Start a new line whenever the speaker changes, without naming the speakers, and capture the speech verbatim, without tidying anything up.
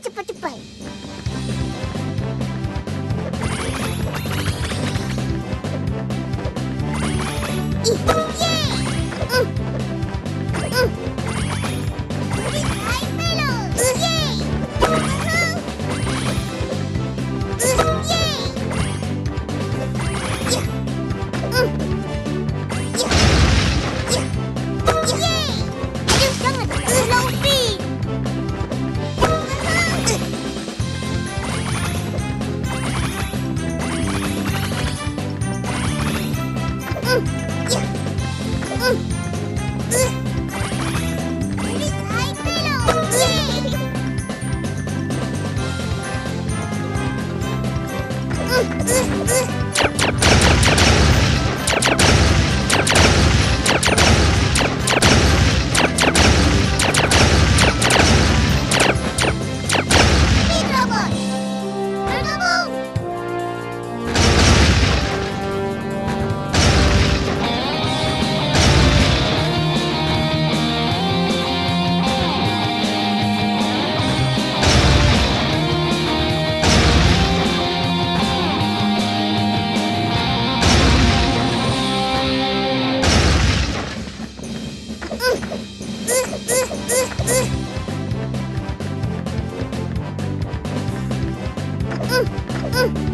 cepat-cepat. Ih, yeay! Mm. Mm. Hai, Melo! Yeay! Uh-huh. Uh, yeay! Ya. Mm. Ya. Ya. Yeay! Aduh, jangan terlalu laufin. Mm. Ya. Mm. Uh. Hai, Melo! Yeay! Mm. Uh. Uh. Speed robot, bergabung. Mm, mm, mm.